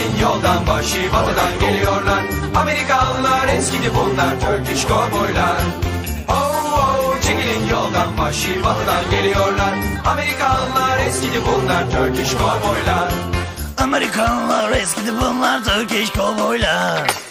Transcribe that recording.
Çekilin yoldan, vahşi batıdan geliyorlar. Amerikalılar eskidi bunlar, Turkish kovboylar. Çekilin yoldan, vahşi batıdan geliyorlar. Amerikalılar eskidi bunlar, Turkish kovboylar. Amerikalılar eskidi bunlar, Turkish kovboylar.